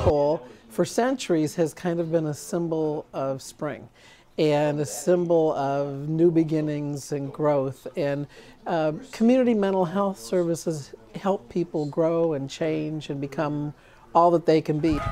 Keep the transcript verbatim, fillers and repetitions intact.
Maypole, for centuries, has kind of been a symbol of spring and a symbol of new beginnings and growth. And uh, community mental health services help people grow and change and become all that they can be.